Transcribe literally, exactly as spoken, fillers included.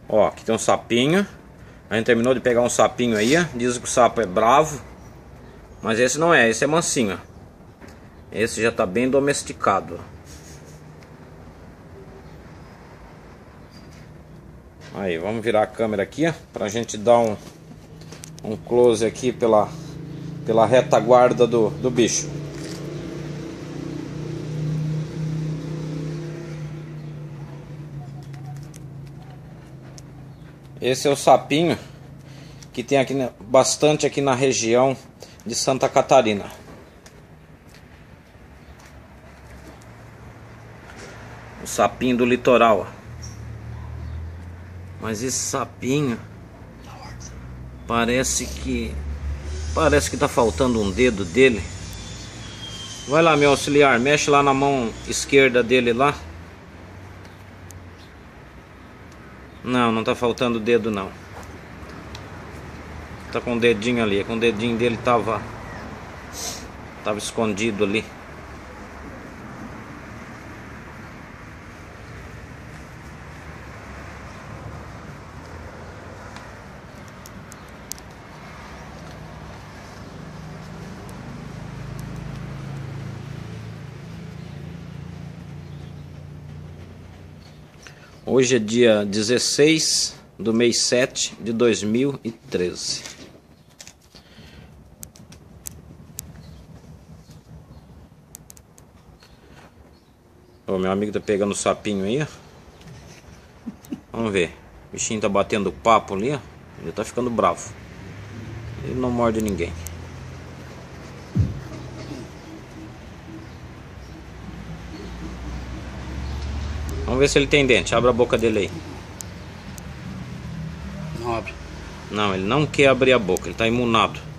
Ó, aqui tem um sapinho. A gente terminou de pegar um sapinho aí, ó. Dizem que o sapo é bravo, mas esse não é, esse é mansinho. Esse já tá bem domesticado. Aí, vamos virar a câmera aqui, ó, pra gente dar um, um close aqui pela, pela retaguarda do, do bicho. Esse é o sapinho que tem aqui bastante aqui na região de Santa Catarina. O sapinho do litoral. Mas esse sapinho parece que parece que tá faltando um dedo dele. Vai lá, meu auxiliar, mexe lá na mão esquerda dele lá. Não, não tá faltando dedo não. Tá com o dedinho ali, com o dedinho dele tava tava escondido ali. Hoje é dia dezesseis do mês sete de dois mil e treze. O meu amigo tá pegando o sapinho aí, ó. Vamos ver. O bichinho tá batendo papo ali, ó. Ele tá ficando bravo. Ele não morde ninguém. Vamos ver se ele tem dente. Abre a boca dele aí. Não abre. Não, ele não quer abrir a boca. Ele tá imunado.